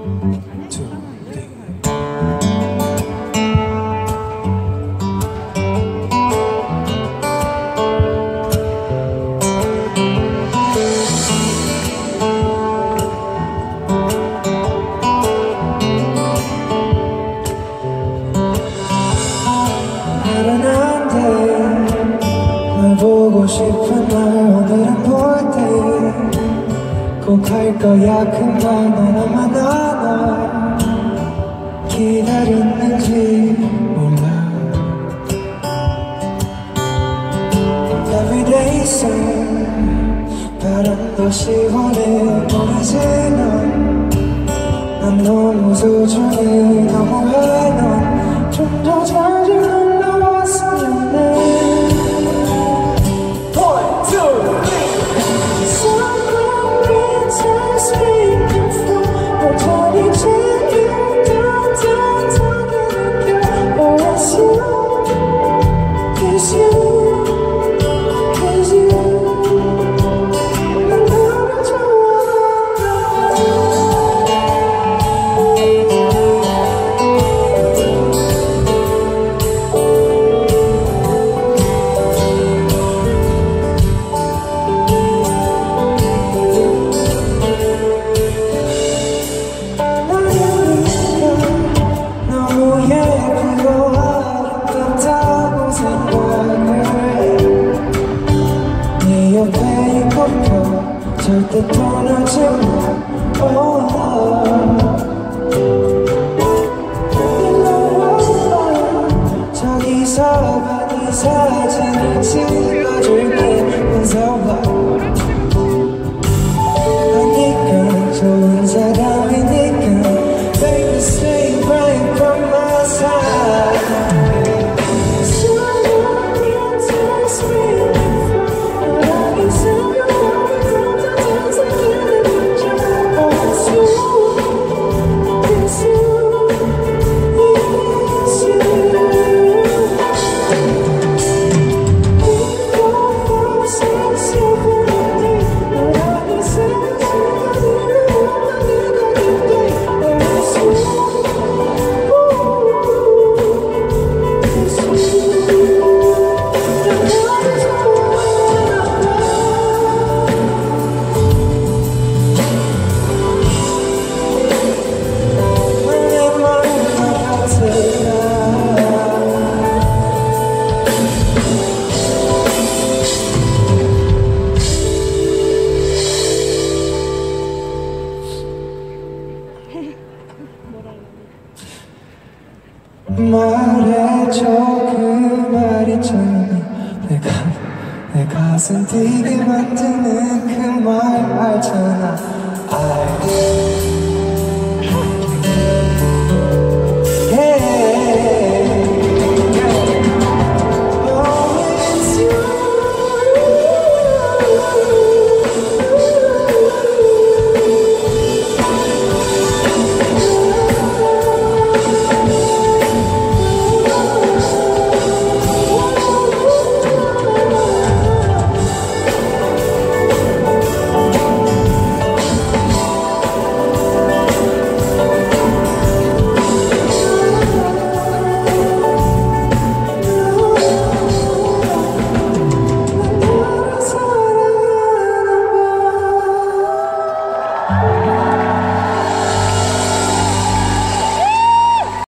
보고 싶은 날 오늘은 볼 때 꼭 할 거야 그 말 너나만 나 기다렸는지 몰라. Everyday sun 바람도 시원해 보이지 난 너무 소중해 너무해 넌 좀 더 자주 놀러왔으면 해. 절대 떠나지 마 저기서 봐 네 사진을 찍어줄게 무서워 아니까 좋은 사람이니까 Baby stay right from my side. 말해줘 그 말 있잖아 내 가슴 뛰게 만드는 그 말 알잖아